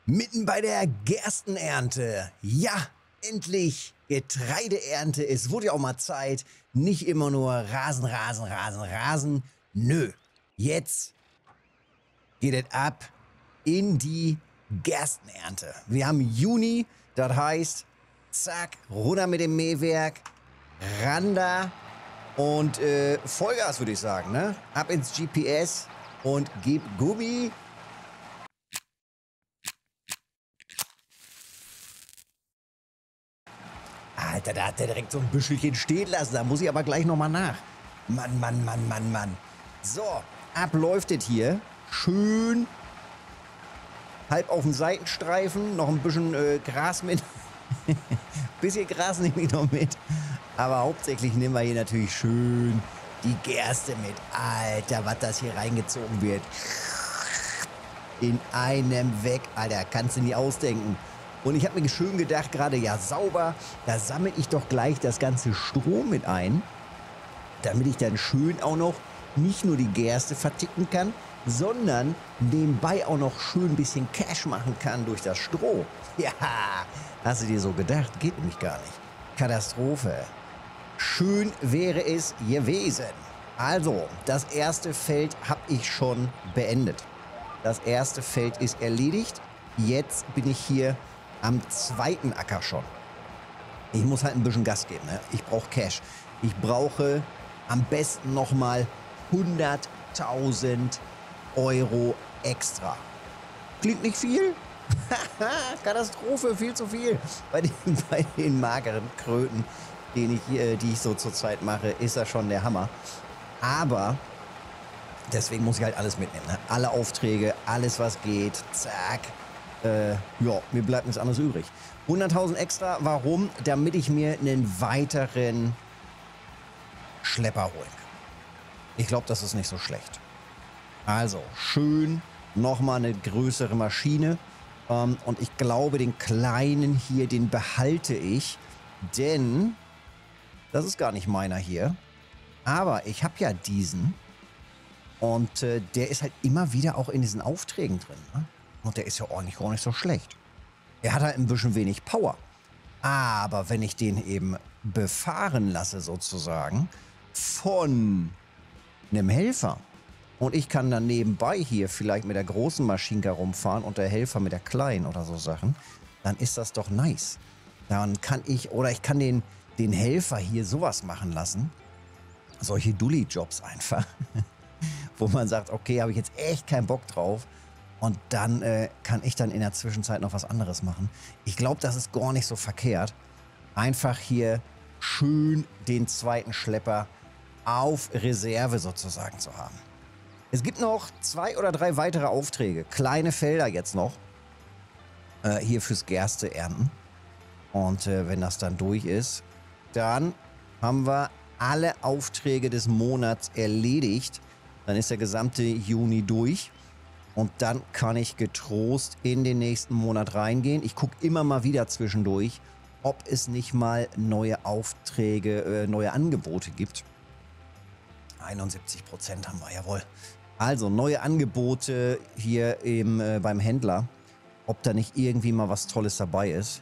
Mitten bei der Gerstenernte. Ja, endlich Getreideernte. Es wurde ja auch mal Zeit. Nicht immer nur Rasen, Rasen, Rasen, Rasen. Nö, jetzt geht es ab in die Gerstenernte. Wir haben Juni, das heißt, zack, runter mit dem Mähwerk, ran da und Vollgas würde ich sagen, ne? Ab ins GPS und gib Gummi. Alter, da hat der direkt so ein Büschelchen stehen lassen. Da muss ich aber gleich nochmal nach. Mann, Mann, Mann, Mann, Mann. So, ab läuft es hier. Schön halb auf dem Seitenstreifen. Noch ein bisschen Gras mit. Bisschen Gras nehme ich noch mit. Aber hauptsächlich nehmen wir hier natürlich schön die Gerste mit. Alter, was das hier reingezogen wird. In einem weg. Alter, kannst du nie ausdenken. Und ich habe mir schön gedacht, gerade ja sauber, da sammle ich doch gleich das ganze Stroh mit ein, damit ich dann schön auch noch nicht nur die Gerste verticken kann, sondern nebenbei auch noch schön ein bisschen Cash machen kann durch das Stroh. Ja, hast du dir so gedacht? Geht nämlich gar nicht. Katastrophe. Schön wäre es gewesen. Also, das erste Feld habe ich schon beendet. Das erste Feld ist erledigt. Jetzt bin ich hier am zweiten Acker schon. Ich muss halt ein bisschen Gas geben, ne? Ich brauche Cash. Ich brauche am besten nochmal 100.000 Euro extra. Klingt nicht viel? Katastrophe, viel zu viel. Bei den mageren Kröten, die ich so zurzeit mache, ist das schon der Hammer. Aber deswegen muss ich halt alles mitnehmen, ne? Alle Aufträge, alles was geht, zack. Ja, mir bleibt nichts anderes übrig. 100.000 extra, warum? Damit ich mir einen weiteren Schlepper holen kann. Ich glaube, das ist nicht so schlecht. Also, schön nochmal eine größere Maschine. Und ich glaube, den kleinen hier, den behalte ich. Denn das ist gar nicht meiner hier. Aber ich habe ja diesen. Und der ist halt immer wieder auch in diesen Aufträgen drin, ne? Und der ist ja ordentlich gar nicht so schlecht. Er hat halt ein bisschen wenig Power. Aber wenn ich den eben befahren lasse sozusagen von einem Helfer und ich kann dann nebenbei hier vielleicht mit der großen Maschine rumfahren und der Helfer mit der kleinen oder so Sachen, dann ist das doch nice. Dann kann ich den Helfer hier sowas machen lassen. Solche Dulli-Jobs einfach. Wo man sagt, okay, habe ich jetzt echt keinen Bock drauf. Und dann kann ich dann in der Zwischenzeit noch was anderes machen. Ich glaube, das ist gar nicht so verkehrt. Einfach hier schön den zweiten Schlepper auf Reserve sozusagen zu haben. Es gibt noch 2 oder 3 weitere Aufträge. Kleine Felder jetzt noch. Hier fürs Gerste ernten. Und wenn das dann durch ist, dann haben wir alle Aufträge des Monats erledigt. Dann ist der gesamte Juni durch. Und dann kann ich getrost in den nächsten Monat reingehen. Ich gucke immer mal wieder zwischendurch, ob es nicht mal neue Aufträge, neue Angebote gibt. 71% haben wir, jawohl. Also neue Angebote hier beim Händler. Ob da nicht irgendwie mal was Tolles dabei ist.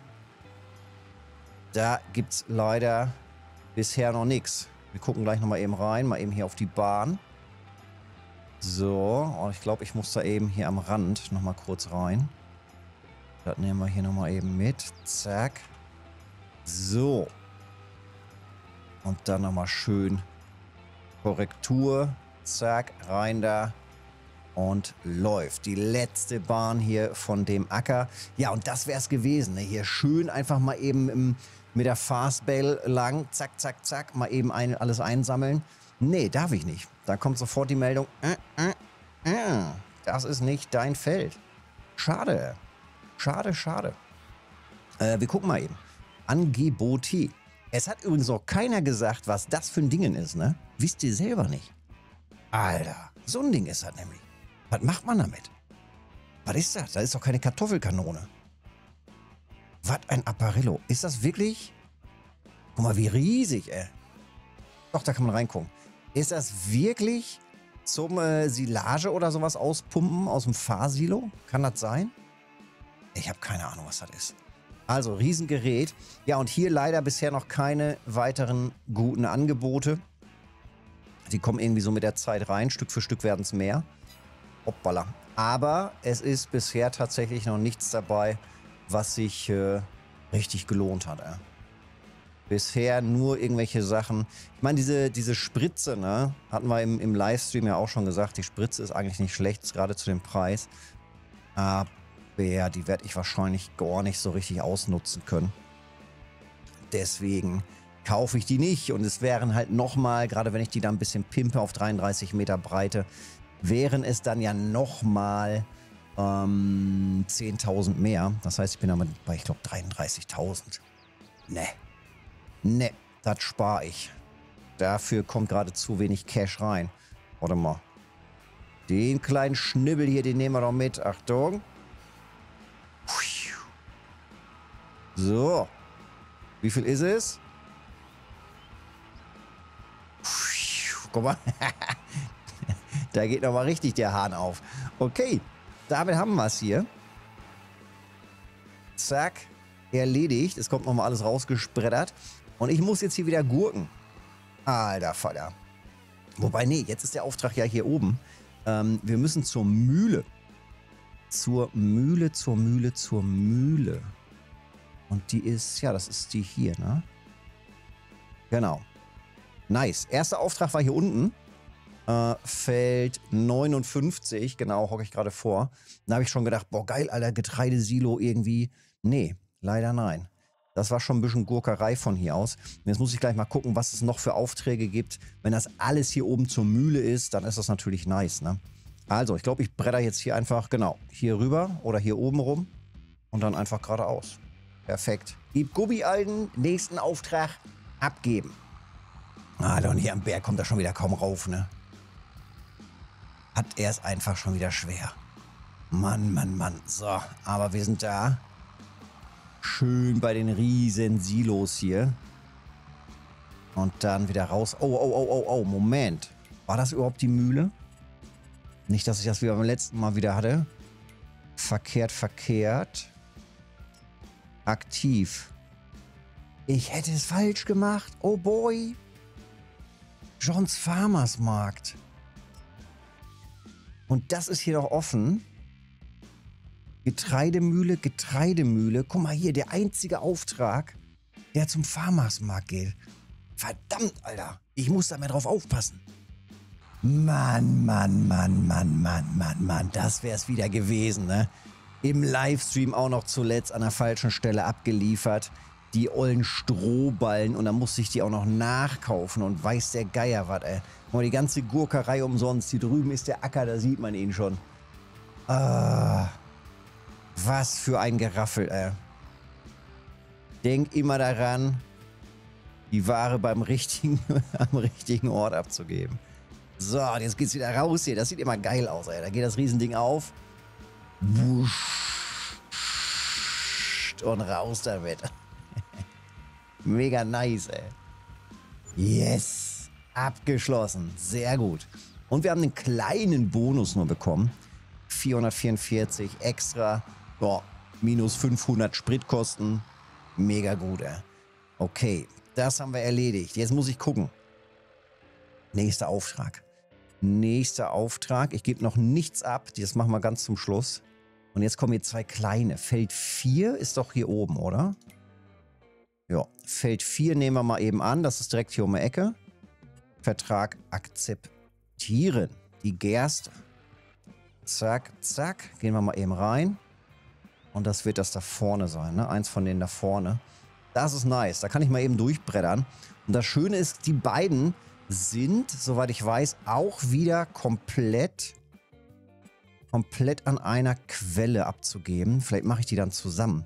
Da gibt es leider bisher noch nichts. Wir gucken gleich nochmal eben rein, mal eben hier auf die Bahn. So, und ich glaube, ich muss da eben hier am Rand nochmal kurz rein. Das nehmen wir hier nochmal eben mit. Zack. So. Und dann nochmal schön Korrektur. Zack, rein da. Und läuft. Die letzte Bahn hier von dem Acker. Ja, und das wäre es gewesen. Ne? Hier schön einfach mal eben mit der Fastbell lang. Zack, zack, zack. Mal eben alles einsammeln. Nee, darf ich nicht. Da kommt sofort die Meldung, das ist nicht dein Feld. Schade. Schade, schade. Wir gucken mal eben. Angebote. Es hat übrigens auch keiner gesagt, was das für ein Ding ist, ne? Wisst ihr selber nicht. Alter, so ein Ding ist das nämlich. Was macht man damit? Was ist das? Das ist doch keine Kartoffelkanone. Was ein Apparillo. Ist das wirklich? Guck mal, wie riesig, ey. Doch, da kann man reingucken. Ist das wirklich zum Silage oder sowas auspumpen aus dem Fahrsilo? Kann das sein? Ich habe keine Ahnung, was das ist. Also, Riesengerät. Ja, und hier leider bisher noch keine weiteren guten Angebote. Die kommen irgendwie so mit der Zeit rein. Stück für Stück werden es mehr. Hoppala. Aber es ist bisher tatsächlich noch nichts dabei, was sich richtig gelohnt hat. Bisher nur irgendwelche Sachen. Ich meine, diese Spritze, ne, hatten wir im Livestream ja auch schon gesagt. Die Spritze ist eigentlich nicht schlecht, gerade zu dem Preis. Aber ja, die werde ich wahrscheinlich gar nicht so richtig ausnutzen können. Deswegen kaufe ich die nicht. Und es wären halt nochmal, gerade wenn ich die dann ein bisschen pimpe auf 33 Meter Breite, wären es dann ja nochmal 10.000 mehr. Das heißt, ich bin damit bei, ich glaube, 33.000. Ne, das spare ich. Dafür kommt gerade zu wenig Cash rein. Warte mal. Den kleinen Schnibbel hier, den nehmen wir doch mit. Achtung. So. Wie viel ist es? Guck mal. Da geht nochmal richtig der Hahn auf. Okay. Damit haben wir es hier. Zack. Erledigt. Es kommt nochmal alles rausgespreddert. Und ich muss jetzt hier wieder gurken. Alter Vater. Wobei, nee, jetzt ist der Auftrag ja hier oben. Wir müssen zur Mühle. Zur Mühle. Und die ist, ja, das ist die hier, ne? Genau. Nice. Erster Auftrag war hier unten. Feld 59. Genau, hocke ich gerade vor. Da habe ich schon gedacht, boah, geil, Alter, Getreidesilo irgendwie. Nee, leider nein. Das war schon ein bisschen Gurkerei von hier aus. Und jetzt muss ich gleich mal gucken, was es noch für Aufträge gibt. Wenn das alles hier oben zur Mühle ist, dann ist das natürlich nice, ne? Also, ich glaube, ich bretter jetzt hier einfach, genau, hier rüber oder hier oben rum und dann einfach geradeaus. Perfekt. Gib Gubbi alten, nächsten Auftrag abgeben. Alter, und hier am Berg kommt er schon wieder kaum rauf, ne? Hat er es einfach schon wieder schwer. Mann. So, aber wir sind da. Schön bei den riesen Silos hier. Und dann wieder raus. Oh, Moment. War das überhaupt die Mühle? Nicht, dass ich das wie beim letzten Mal wieder hatte. Verkehrt. Aktiv. Ich hätte es falsch gemacht. Oh boy. Johns Farmers Markt. Und das ist hier doch offen. Getreidemühle. Guck mal hier, der einzige Auftrag, der zum Farmers Markt geht. Verdammt, Alter. Ich muss da mehr drauf aufpassen. Mann. Das wär's wieder gewesen, ne? Im Livestream auch noch zuletzt an der falschen Stelle abgeliefert. Die ollen Strohballen. Und dann musste ich die auch noch nachkaufen. Und weiß der Geier was, ey. Guck mal, die ganze Gurkerei umsonst. Hier drüben ist der Acker, da sieht man ihn schon. Ah, was für ein Geraffel, ey. Denk immer daran, die Ware am richtigen Ort abzugeben. So, und jetzt geht's wieder raus hier. Das sieht immer geil aus, ey. Da geht das Riesending auf. Und raus damit. Mega nice, ey. Yes. Abgeschlossen. Sehr gut. Und wir haben einen kleinen Bonus nur bekommen. 444 extra. Boah, minus 500 Spritkosten. Mega gut, ey. Okay, das haben wir erledigt. Jetzt muss ich gucken. Nächster Auftrag. Ich gebe noch nichts ab. Das machen wir ganz zum Schluss. Und jetzt kommen hier zwei kleine. Feld 4 ist doch hier oben, oder? Ja, Feld 4 nehmen wir mal eben an. Das ist direkt hier um die Ecke. Vertrag akzeptieren. Die Gerste. Zack. Gehen wir mal eben rein. Und das wird das da vorne sein, ne? Eins von denen da vorne. Das ist nice. Da kann ich mal eben durchbrettern. Und das Schöne ist, die beiden sind, soweit ich weiß, auch wieder komplett an einer Quelle abzugeben. Vielleicht mache ich die dann zusammen.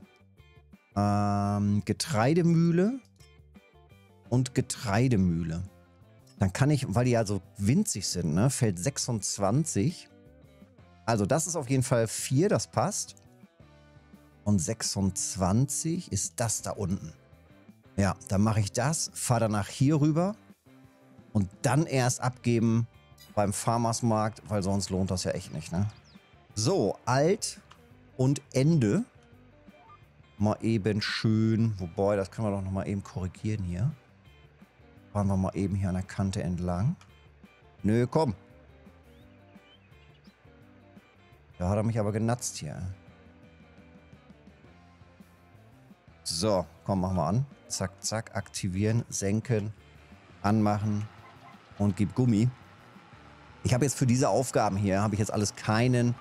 Getreidemühle und Getreidemühle. Dann kann ich, weil die ja so winzig sind, ne, Feld 26. Also das ist auf jeden Fall 4, das passt. Und 26 ist das da unten. Ja, dann mache ich das, fahre danach hier rüber und dann erst abgeben beim Farmers Markt, weil sonst lohnt das ja echt nicht, ne? So, Alt und Ende. mal eben schön, wobei, das können wir doch nochmal eben korrigieren hier. Fahren wir mal eben hier an der Kante entlang. Nö, komm. Da hat er mich aber genatzt hier. So, komm, machen wir an. Zack, zack, aktivieren, senken, anmachen und gib Gummi. Ich habe jetzt für diese Aufgaben hier, habe ich jetzt alles keinen...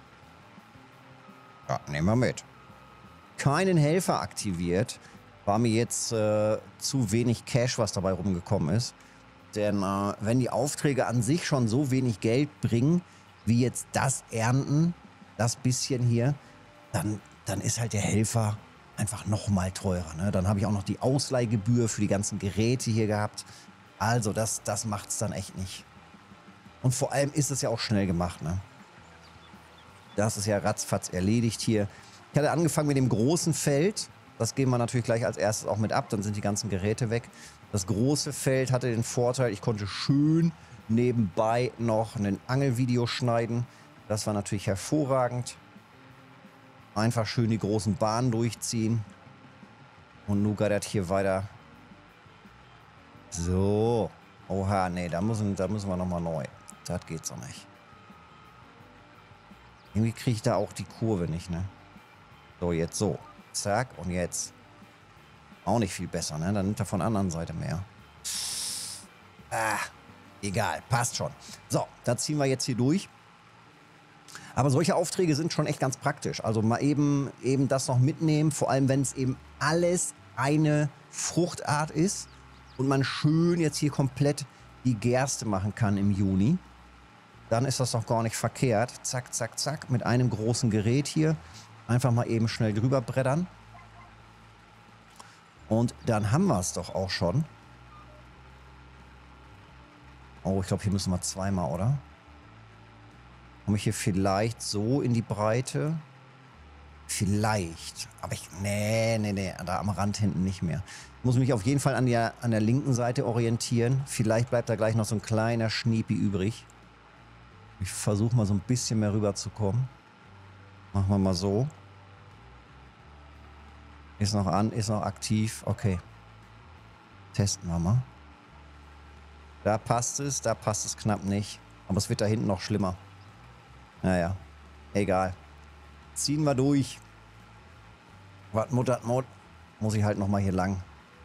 Ja, nehmen wir mit. Keinen Helfer aktiviert. War mir jetzt zu wenig Cash, was dabei rumgekommen ist. Denn wenn die Aufträge an sich schon so wenig Geld bringen, wie jetzt das Ernten, das bisschen hier, dann ist halt der Helfer einfach nochmal teurer. Ne? Dann habe ich auch noch die Ausleihgebühr für die ganzen Geräte hier gehabt. Also das macht es dann echt nicht. Und vor allem ist es ja auch schnell gemacht. Ne? Das ist ja ratzfatz erledigt hier. Ich hatte angefangen mit dem großen Feld. Das gehen wir natürlich gleich als erstes auch mit ab. Dann sind die ganzen Geräte weg. Das große Feld hatte den Vorteil, ich konnte schön nebenbei noch ein Angelvideo schneiden. Das war natürlich hervorragend. Einfach schön die großen Bahnen durchziehen. Und nun geht das hier weiter. So. Oha, nee, da müssen wir nochmal neu. Das geht so nicht. Irgendwie kriege ich da auch die Kurve nicht, ne? So, jetzt so. Zack, und jetzt. Auch nicht viel besser, ne? Dann nimmt er von der anderen Seite mehr. Ah, egal, passt schon. So, da ziehen wir jetzt hier durch. Aber solche Aufträge sind schon echt ganz praktisch. Also mal eben das noch mitnehmen, vor allem wenn es eben alles eine Fruchtart ist und man schön jetzt hier komplett die Gerste machen kann im Juni. Dann ist das doch gar nicht verkehrt. Zack, zack, zack, mit einem großen Gerät hier. Einfach mal eben schnell drüber brettern. Und dann haben wir es doch auch schon. Oh, ich glaube, hier müssen wir zweimal, oder? Komme ich hier vielleicht so in die Breite? Vielleicht. Aber nee, da am Rand hinten nicht mehr. Ich muss mich auf jeden Fall an der linken Seite orientieren. Vielleicht bleibt da gleich noch so ein kleiner Schniepi übrig. Ich versuche mal so ein bisschen mehr rüber zu kommen. Machen wir mal so. Ist noch an, ist noch aktiv. Okay. Testen wir mal. Da passt es knapp nicht. Aber es wird da hinten noch schlimmer. Naja, egal. Ziehen wir durch. Was Mutter muss ich halt nochmal hier lang.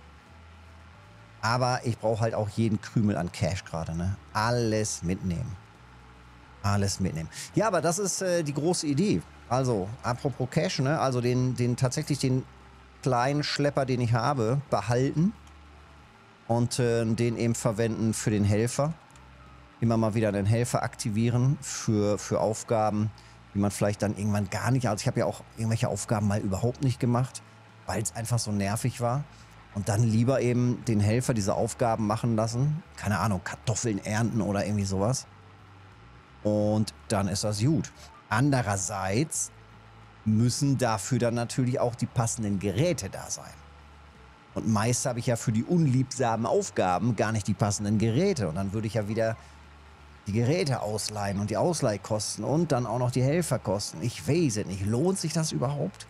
Aber ich brauche halt auch jeden Krümel an Cash gerade, ne? Alles mitnehmen. Alles mitnehmen. Ja, aber das ist die große Idee. Also, apropos Cash, ne? Also tatsächlich den kleinen Schlepper, den ich habe, behalten. Und den eben verwenden für den Helfer. Immer mal wieder einen Helfer aktivieren für Aufgaben, die man vielleicht dann irgendwann gar nicht... Also ich habe ja auch irgendwelche Aufgaben mal überhaupt nicht gemacht, weil es einfach so nervig war. Und dann lieber eben den Helfer diese Aufgaben machen lassen. Keine Ahnung, Kartoffeln ernten oder irgendwie sowas. Und dann ist das gut. Andererseits müssen dafür dann natürlich auch die passenden Geräte da sein. Und meist habe ich ja für die unliebsamen Aufgaben gar nicht die passenden Geräte. Und dann würde ich ja wieder die Geräte ausleihen und die Ausleihkosten und dann auch noch die Helferkosten. Ich weiß es nicht. Lohnt sich das überhaupt?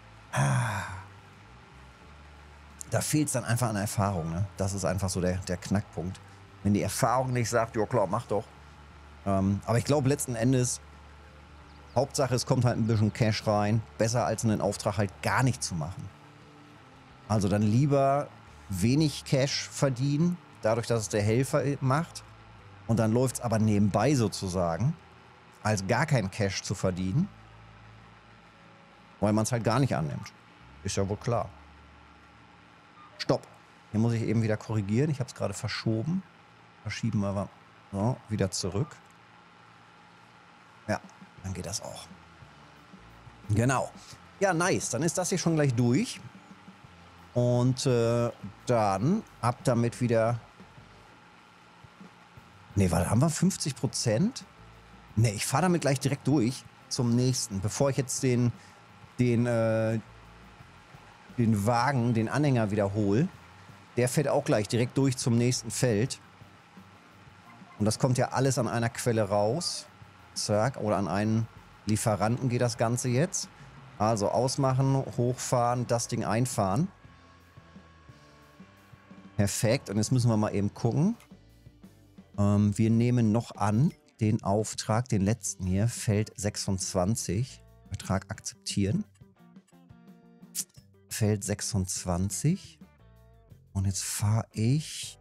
Da fehlt es dann einfach an Erfahrung. Ne? Das ist einfach so der Knackpunkt. Wenn die Erfahrung nicht sagt, ja klar, mach doch. Aber ich glaube letzten Endes, Hauptsache es kommt halt ein bisschen Cash rein. Besser als einen Auftrag halt gar nicht zu machen. Also dann lieber wenig Cash verdienen, dadurch, dass es der Helfer macht. Und dann läuft es aber nebenbei sozusagen, als gar kein Cash zu verdienen, weil man es halt gar nicht annimmt. Ist ja wohl klar. Stopp. Hier muss ich eben wieder korrigieren. Ich habe es gerade verschoben. Verschieben wir aber so, wieder zurück. Ja, dann geht das auch. Genau. Ja, nice. Dann ist das hier schon gleich durch. Und dann ab damit wieder... Ne, warte, haben wir 50%? Ne, ich fahre damit gleich direkt durch zum nächsten. Bevor ich jetzt den Wagen, den Anhänger wiederhole. Der fährt auch gleich direkt durch zum nächsten Feld. Und das kommt ja alles an einer Quelle raus. Zack, oder an einen Lieferanten geht das Ganze jetzt. Also ausmachen, hochfahren, das Ding einfahren. Perfekt. Und jetzt müssen wir mal eben gucken. Wir nehmen noch an den Auftrag, den letzten hier, Feld 26. Vertrag akzeptieren. Feld 26. Und jetzt fahre ich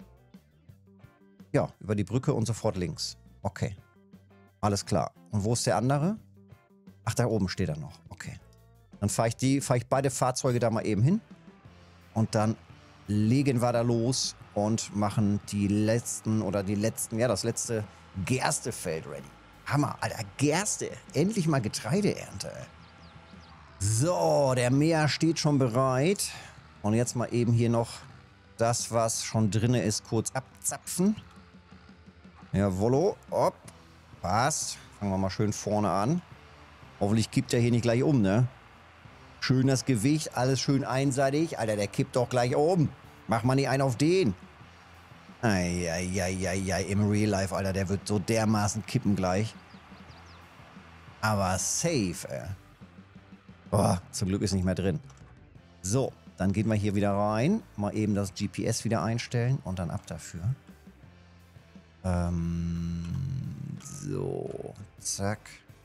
ja über die Brücke und sofort links. Okay. Alles klar. Und wo ist der andere? Ach, da oben steht er noch. Okay. Dann fahre ich beide Fahrzeuge da mal eben hin. Und dann legen wir da los und machen die letzten, ja, das letzte Gerstefeld ready. Hammer, Alter, Gerste. Endlich mal Getreideernte. So, der Mäher steht schon bereit. Und jetzt mal eben hier noch das, was schon drin ist, kurz abzapfen. Jawollo. Hopp. Passt. Fangen wir mal schön vorne an. Hoffentlich kippt er hier nicht gleich um, ne? Schön das Gewicht, alles schön einseitig. Alter, der kippt doch gleich um. Mach mal nicht einen auf den. Eieieiei, im Real Life, Alter, der wird so dermaßen kippen gleich. Aber safe, ey. Boah, zum Glück ist nicht mehr drin. So, dann gehen wir hier wieder rein. Mal eben das GPS wieder einstellen und dann ab dafür. So, zack.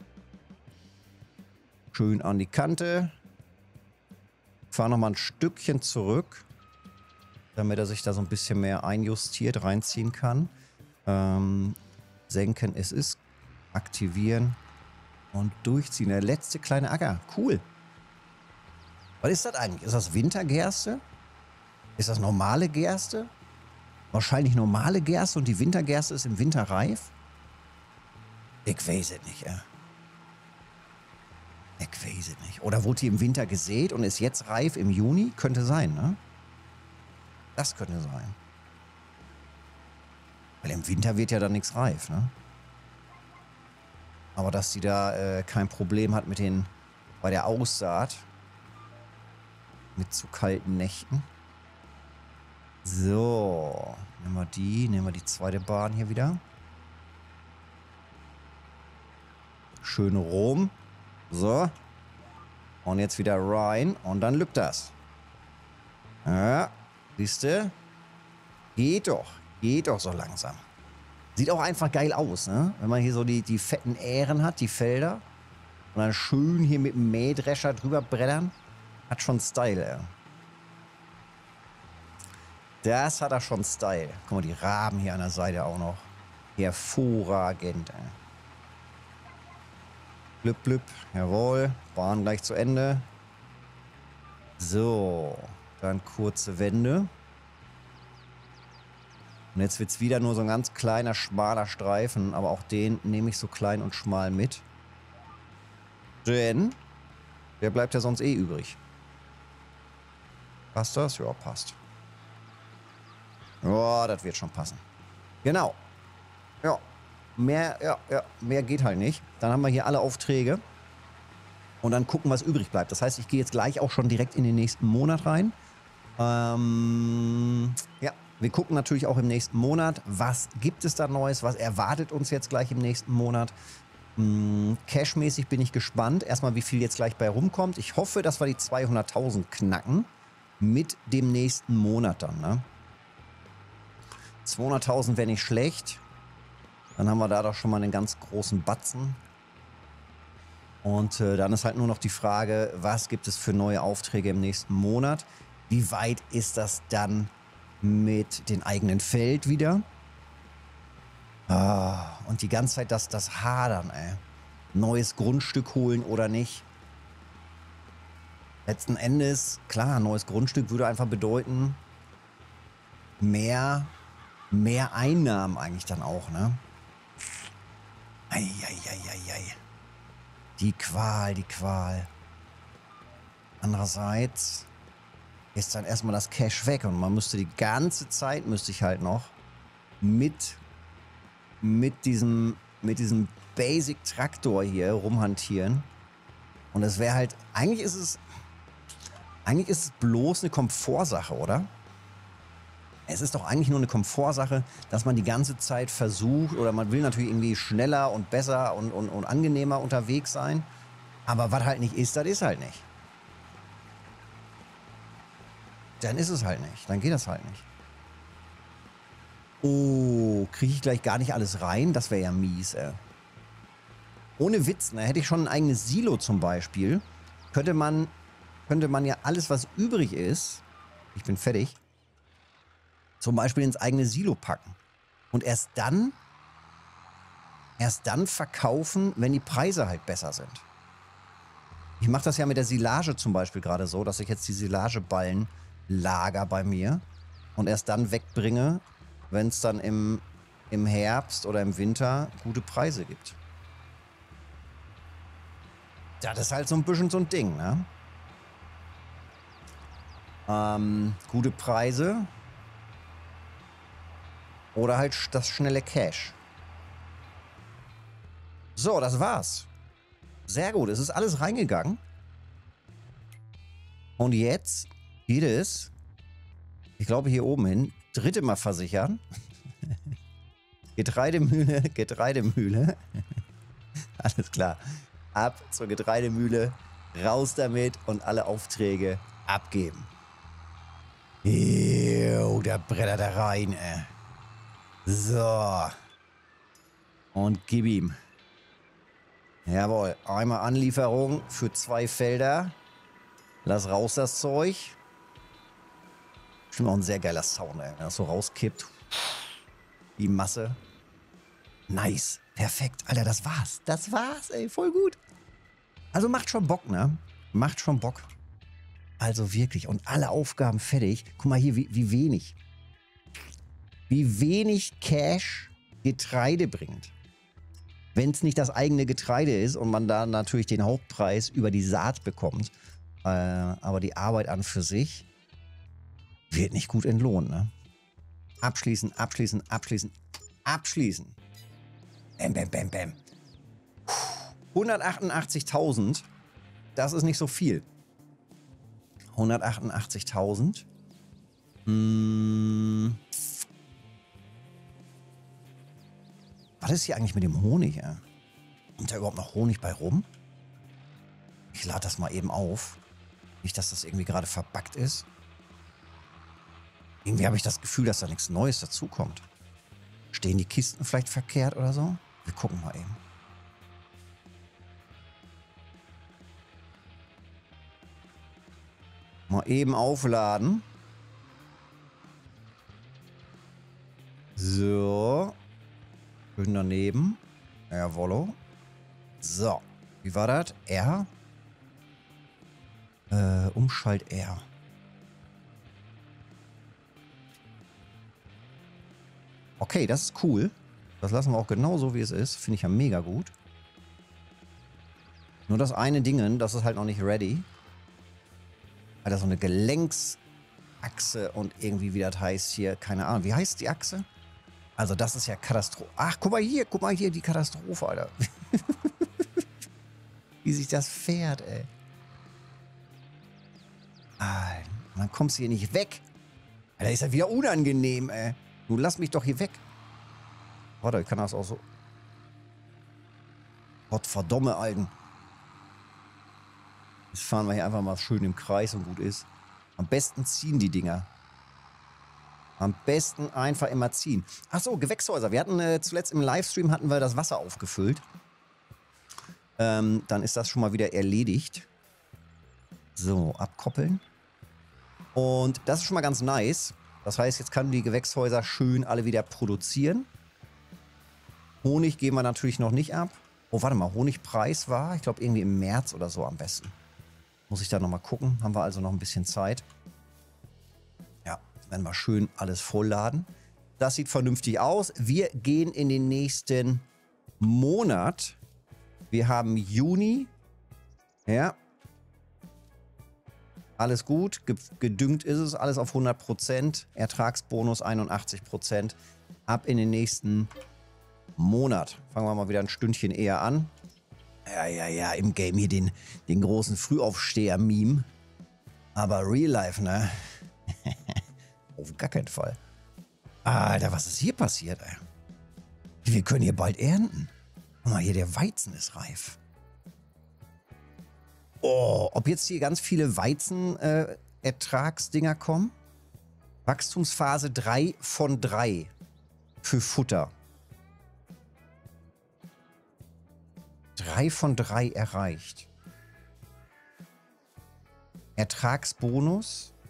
Schön an die Kante. Fahr nochmal ein Stückchen zurück, damit er sich da so ein bisschen mehr einjustiert, reinziehen kann. Senken, es ist. Aktivieren und durchziehen. Der letzte kleine Acker. Cool. Was ist das eigentlich? Ist das Wintergerste? Ist das normale Gerste? Wahrscheinlich normale Gerste und die Wintergerste ist im Winter reif? Ich weiß es nicht, ja. Ich weiß es nicht. Oder wurde die im Winter gesät und ist jetzt reif im Juni? Könnte sein, ne? Das könnte sein. Weil im Winter wird ja dann nichts reif, ne? Aber dass die da kein Problem hat bei der Aussaat. Mit zu kalten Nächten. So. Nehmen wir die zweite Bahn hier wieder. Schön rum. So. Und jetzt wieder rein. Und dann lübt das. Ja. Siehst du? Geht doch. Geht doch so langsam. Sieht auch einfach geil aus, ne? Wenn man hier so die fetten Ähren hat, die Felder. Und dann schön hier mit dem Mähdrescher drüber brettern. Hat schon Style, ey. Das hat er schon Style. Guck mal, die Raben hier an der Seite auch noch. Hervorragend, ey. Blüpp, blüpp. Jawohl. Bahn gleich zu Ende. So. Dann kurze Wende. Und jetzt wird es wieder nur so ein ganz kleiner, schmaler Streifen. Aber auch den nehme ich so klein und schmal mit. Denn der bleibt ja sonst eh übrig. Passt das? Ja, passt. Ja, das wird schon passen. Genau. Ja. Mehr geht halt nicht. Dann haben wir hier alle Aufträge. Und dann gucken, was übrig bleibt. Das heißt, ich gehe jetzt gleich auch schon direkt in den nächsten Monat rein. Ja, wir gucken natürlich auch im nächsten Monat, was gibt es da Neues, was erwartet uns jetzt gleich im nächsten Monat. Cashmäßig bin ich gespannt. Erstmal, wie viel jetzt gleich bei rumkommt. Ich hoffe, dass wir die 200.000 knacken mit dem nächsten Monat dann. Ne? 200.000 wäre nicht schlecht. Dann haben wir da doch schon mal einen ganz großen Batzen. Und dann ist halt nur noch die Frage, was gibt es für neue Aufträge im nächsten Monat? Wie weit ist das dann mit dem eigenen Feld wieder? Und die ganze Zeit das Hadern, ey. Neues Grundstück holen oder nicht. Letzten Endes, klar, neues Grundstück würde einfach bedeuten, mehr Einnahmen eigentlich dann auch, ne? Eieieiei. Die Qual. Andererseits ist dann erstmal das Cash weg und man müsste die ganze Zeit, ich halt noch mit diesem Basic-Traktor hier rumhantieren. Und es wäre halt, eigentlich ist es bloß eine Komfortsache, oder? Es ist doch eigentlich nur eine Komfortsache, dass man die ganze Zeit versucht, oder man will natürlich irgendwie schneller und besser und angenehmer unterwegs sein. Aber was halt nicht ist, das ist halt nicht. Dann ist es halt nicht. Dann geht das halt nicht. Oh, kriege ich gleich gar nicht alles rein? Das wäre ja mies, ey. Ohne Witz, ne? Hätte ich schon ein eigenes Silo zum Beispiel, könnte man ja alles, was übrig ist, ich bin fertig, zum Beispiel ins eigene Silo packen. Und erst dann verkaufen, wenn die Preise halt besser sind. Ich mache das ja mit der Silage zum Beispiel gerade so, dass ich jetzt die Silageballen lager bei mir und erst dann wegbringe, wenn es dann im Herbst oder im Winter gute Preise gibt. Ja, das ist halt so ein bisschen so ein Ding, ne? Gute Preise oder halt das schnelle Cash. So, das war's. Sehr gut, es ist alles reingegangen. Und jetzt geht es, ich glaube hier oben hin, dritte Mal versichern. Getreidemühle, Getreidemühle. Alles klar. Ab zur Getreidemühle, raus damit und alle Aufträge abgeben. Jo, da brettert er rein, ey. So. Und gib ihm. Jawohl, einmal Anlieferung für 2 Felder. Lass raus das Zeug. Bestimmt auch ein sehr geiler Sound, ey. Wenn das so rauskippt. Die Masse. Nice. Perfekt. Alter, das war's. Das war's, ey. Voll gut. Also macht schon Bock, ne? Macht schon Bock. Also wirklich. Und alle Aufgaben fertig. Guck mal hier, wie wenig. Wie wenig Cash Getreide bringt. Wenn es nicht das eigene Getreide ist und man da natürlich den Hauptpreis über die Saat bekommt. Aber die Arbeit an für sich wird nicht gut entlohnt, ne? Abschließen, abschließen, abschließen, abschließen. Bam, bam, bam, bam. 188.000. Das ist nicht so viel. 188.000. Was ist hier eigentlich mit dem Honig, ey? Kommt da überhaupt noch Honig bei rum? Ich lade das mal eben auf. Nicht, dass das irgendwie gerade verbuggt ist. Irgendwie habe ich das Gefühl, dass da nichts Neues dazukommt. Stehen die Kisten vielleicht verkehrt oder so? Wir gucken mal eben. Mal eben aufladen. So. Schön daneben. Jawollo. So. Wie war das? R? Umschalt R. Okay, das ist cool. Das lassen wir auch genau so, wie es ist. Finde ich ja mega gut. Nur das eine Ding, das ist halt noch nicht ready. Alter, so eine Gelenksachse und irgendwie, wie das heißt hier, keine Ahnung. Wie heißt die Achse? Also das ist ja Katastrophe. Ach, guck mal hier, die Katastrophe, Alter. Wie sich das fährt, ey. Alter, dann kommst du hier nicht weg. Alter, ist ja wieder unangenehm, ey. Nun lass mich doch hier weg. Warte, ich kann das auch so. Gottverdomme, Alten. Jetzt fahren wir hier einfach mal schön im Kreis und gut ist. Am besten ziehen die Dinger. Am besten einfach immer ziehen. Ach so, Gewächshäuser. Wir hatten zuletzt im Livestream hatten wir das Wasser aufgefüllt. Dann ist das schon mal wieder erledigt. So, abkoppeln. Und das ist schon mal ganz nice. Das heißt, jetzt kann die Gewächshäuser schön alle wieder produzieren. Honig geben wir natürlich noch nicht ab. Oh, warte mal, Honigpreis war, ich glaube, irgendwie im März oder so am besten. Muss ich da nochmal gucken. Haben wir also noch ein bisschen Zeit. Ja, werden wir schön alles vollladen. Das sieht vernünftig aus. Wir gehen in den nächsten Monat. Wir haben Juni. Ja. Alles gut. Gedüngt ist es. Alles auf 100%. Ertragsbonus 81%. Ab in den nächsten Monat. Fangen wir mal wieder ein Stündchen eher an. Ja, im Game hier den großen Frühaufsteher-Meme. Aber Real Life, ne? Auf gar keinen Fall. Alter, was ist hier passiert, ey? Wir können hier bald ernten. Guck mal hier, der Weizen ist reif. Oh, ob jetzt hier ganz viele Weizen-Ertragsdinger kommen? Wachstumsphase 3 von 3 für Futter. 3 von 3 erreicht. Ertragsbonus.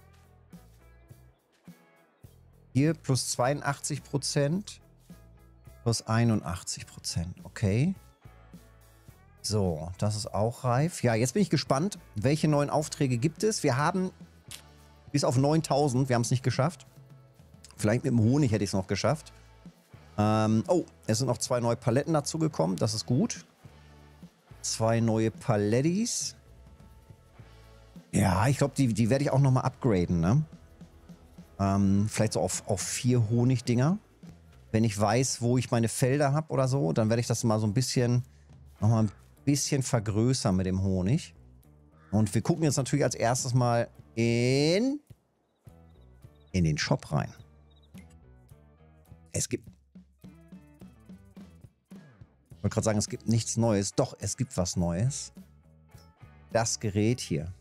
Hier plus 82%. Plus 81%. Okay. So, das ist auch reif. Ja, jetzt bin ich gespannt, welche neuen Aufträge gibt es. Wir haben bis auf 9000, wir haben es nicht geschafft. Vielleicht mit dem Honig hätte ich es noch geschafft. Oh, es sind noch 2 neue Paletten dazu gekommen. Das ist gut. 2 neue Palettis. Ja, ich glaube, die werde ich auch nochmal upgraden, ne? Vielleicht so auf 4 Honigdinger. Wenn ich weiß, wo ich meine Felder habe oder so, dann werde ich das mal so ein bisschen, nochmal ein bisschen vergrößern mit dem Honig. Und wir gucken jetzt natürlich als erstes mal in den Shop rein. Es gibt... Ich wollte gerade sagen, es gibt nichts Neues. Doch, es gibt was Neues. Das Gerät hier.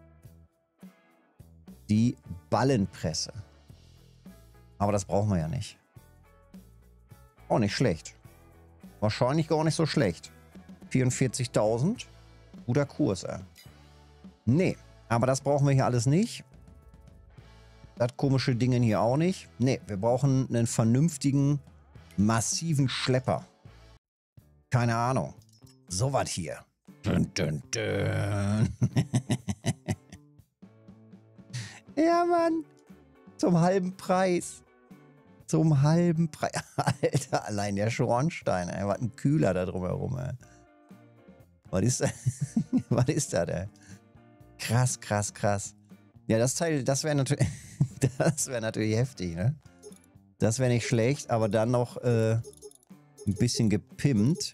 Die Ballenpresse. Aber das brauchen wir ja nicht. Auch nicht schlecht. Wahrscheinlich gar nicht so schlecht. 44.000. Guter Kurs, ey. Nee, aber das brauchen wir hier alles nicht. Das komische Ding hier auch nicht. Nee, wir brauchen einen vernünftigen, massiven Schlepper. Keine Ahnung. So was hier. Dun, dun, dun. Ja, Mann. Zum halben Preis. Zum halben Preis. Alter, allein der Schornstein, ey. Was ein Kühler da drumherum, ey. Was ist das? Was ist das, ey? Krass, krass, krass. Ja, das Teil, das wäre natürlich... das wäre natürlich heftig, ne? Das wäre nicht schlecht, aber dann noch ein bisschen gepimpt.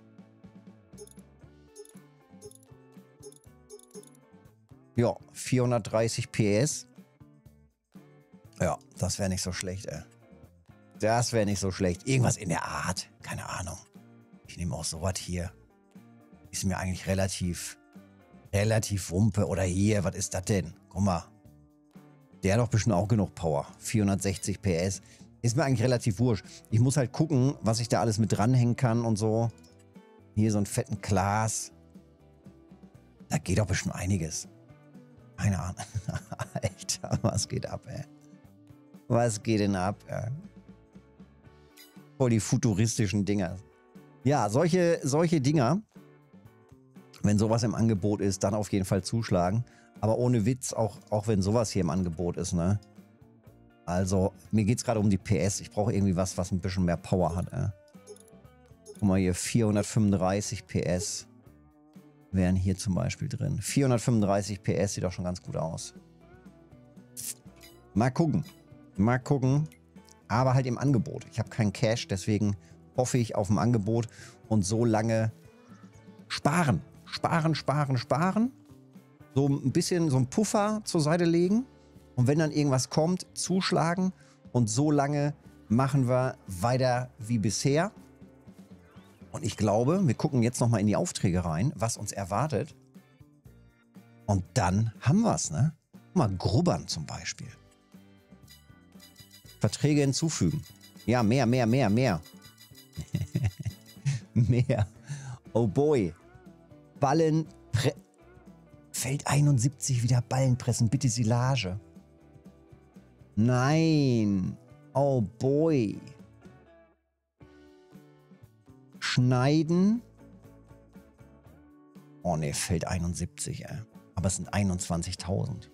Ja, 430 PS. Ja, das wäre nicht so schlecht, ey. Das wäre nicht so schlecht. Irgendwas in der Art. Keine Ahnung. Ich nehme auch sowas hier. Ist mir eigentlich relativ Wumpe. Oder hier, was ist das denn? Guck mal. Der hat doch bestimmt auch genug Power. 460 PS. Ist mir eigentlich relativ wurscht. Ich muss halt gucken, was ich da alles mit dranhängen kann und so. Hier so einen fetten Glas. Da geht doch bestimmt einiges. Keine Ahnung. Alter, was geht ab, ey? Was geht denn ab, ey? Voll die futuristischen Dinger. Ja, solche Dinger, wenn sowas im Angebot ist, dann auf jeden Fall zuschlagen. Aber ohne Witz, auch wenn sowas hier im Angebot ist, ne? Also, mir geht es gerade um die PS. Ich brauche irgendwie was ein bisschen mehr Power hat, ey. Guck mal hier, 435 PS wären hier zum Beispiel drin. 435 PS sieht doch schon ganz gut aus. Mal gucken. Mal gucken. Aber halt im Angebot. Ich habe keinen Cash, deswegen hoffe ich auf ein Angebot und so lange sparen. Sparen. So ein bisschen so einen Puffer zur Seite legen. Und wenn dann irgendwas kommt, zuschlagen. Und so lange machen wir weiter wie bisher. Und ich glaube, wir gucken jetzt nochmal in die Aufträge rein, was uns erwartet. Und dann haben wir es, ne? Mal grubbern zum Beispiel. Verträge hinzufügen. Ja, mehr. Mehr. Oh boy. Feld 71 wieder Ballenpressen. Bitte Silage. Nein. Oh boy. Schneiden. Oh ne, Feld 71, ey. Aber es sind 21.000.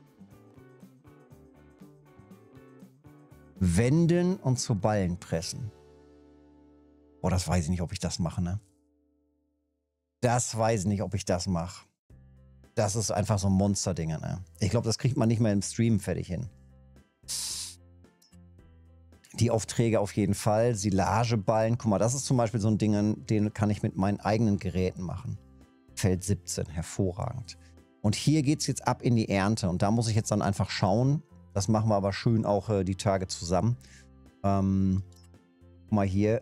Wenden und zu Ballen pressen. Boah, das weiß ich nicht, ob ich das mache, ne? Das weiß ich nicht, ob ich das mache. Das ist einfach so ein Monsterding, ne? Ich glaube, das kriegt man nicht mehr im Stream fertig hin. Die Aufträge auf jeden Fall. Silageballen. Guck mal, das ist zum Beispiel so ein Ding, den kann ich mit meinen eigenen Geräten machen. Feld 17, hervorragend. Und hier geht es jetzt ab in die Ernte. Und da muss ich jetzt dann einfach schauen. Das machen wir aber schön auch die Tage zusammen. Guck mal hier.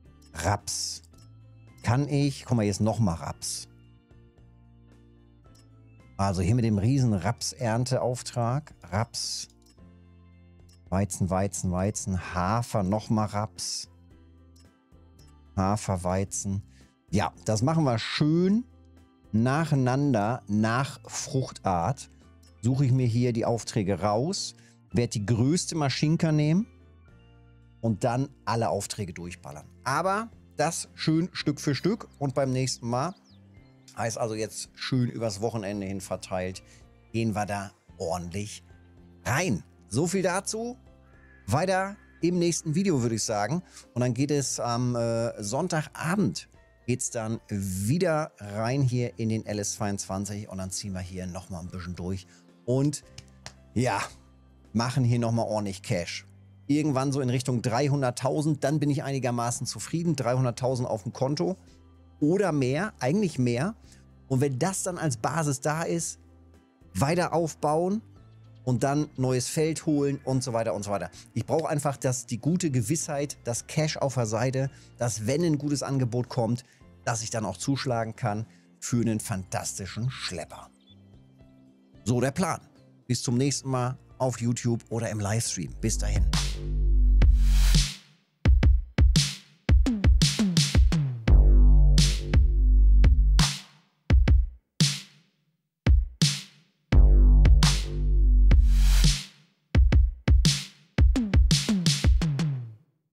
Raps. Kann ich... Guck mal, hier ist nochmal Raps. Also hier mit dem riesen Rapsernteauftrag. Raps, Weizen, Weizen, Weizen, Hafer, nochmal Raps. Hafer, Weizen. Ja, das machen wir schön nacheinander nach Fruchtart. Suche ich mir hier die Aufträge raus, werde die größte Maschinka nehmen und dann alle Aufträge durchballern. Aber das schön Stück für Stück und beim nächsten Mal, heißt also jetzt schön übers Wochenende hin verteilt, gehen wir da ordentlich rein. So viel dazu. Weiter im nächsten Video, würde ich sagen. Und dann geht es am Sonntagabend, geht es dann wieder rein hier in den LS22 und dann ziehen wir hier nochmal ein bisschen durch und ja, machen hier nochmal ordentlich Cash. Irgendwann so in Richtung 300.000, dann bin ich einigermaßen zufrieden. 300.000 auf dem Konto oder mehr, eigentlich mehr. Und wenn das dann als Basis da ist, weiter aufbauen und dann neues Feld holen und so weiter und so weiter. Ich brauche einfach die gute Gewissheit, das Cash auf der Seite, dass wenn ein gutes Angebot kommt, dass ich dann auch zuschlagen kann für einen fantastischen Schlepper. So der Plan. Bis zum nächsten Mal auf YouTube oder im Livestream. Bis dahin.